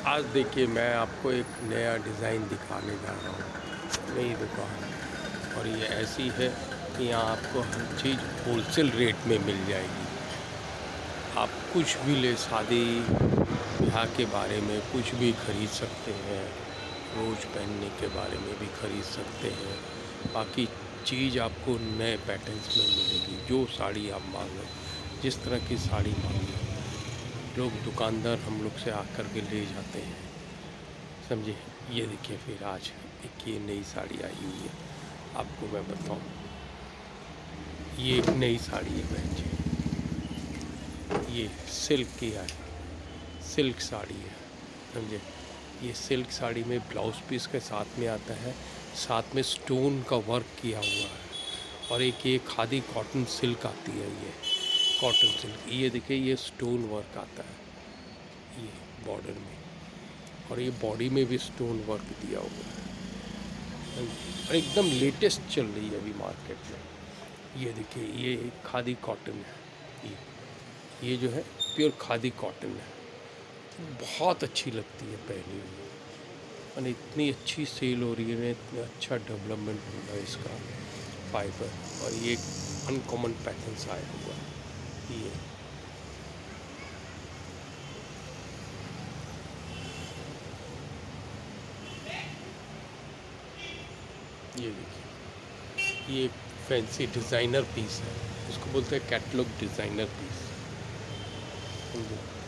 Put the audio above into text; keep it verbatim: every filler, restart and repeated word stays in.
आज देखिए मैं आपको एक नया डिज़ाइन दिखाने जा रहा हूँ नई दुकान। और ये ऐसी है कि यहाँ आपको हर चीज़ होलसेल रेट में मिल जाएगी। आप कुछ भी ले, शादी ब्याह के बारे में कुछ भी खरीद सकते हैं, रोज़ पहनने के बारे में भी खरीद सकते हैं। बाकी चीज़ आपको नए पैटर्न्स में मिलेगी। जो साड़ी आप मांगें, जिस तरह की साड़ी मांगें, लोग दुकानदार हम लोग से आकर के ले जाते हैं, समझे। ये देखिए, फिर आज एक ये नई साड़ी आई हुई है, आपको मैं बताऊं। ये एक नई साड़ी है बहन जी, ये सिल्क की है, सिल्क साड़ी है, समझे। ये सिल्क साड़ी में ब्लाउज पीस के साथ में आता है, साथ में स्टोन का वर्क किया हुआ है। और एक ये खादी कॉटन सिल्क आती है, ये कॉटन सिल्क। ये देखिए, ये स्टोन वर्क आता है ये बॉर्डर में, और ये बॉडी में भी स्टोन वर्क दिया हुआ है, और एकदम लेटेस्ट चल रही है अभी मार्केट में। ये देखिए, ये खादी कॉटन है, ये ये जो है प्योर खादी कॉटन है। बहुत अच्छी लगती है पहनी हुई, और इतनी अच्छी सेल हो रही है, इतना अच्छा डेवलपमेंट हो रहा है इसका फाइबर। और ये एक अनकॉमन पैटर्न आया हुआ है। ये ये देखिए, ये फैंसी डिज़ाइनर पीस है, उसको बोलते हैं कैटलॉग डिज़ाइनर पीस, समझे।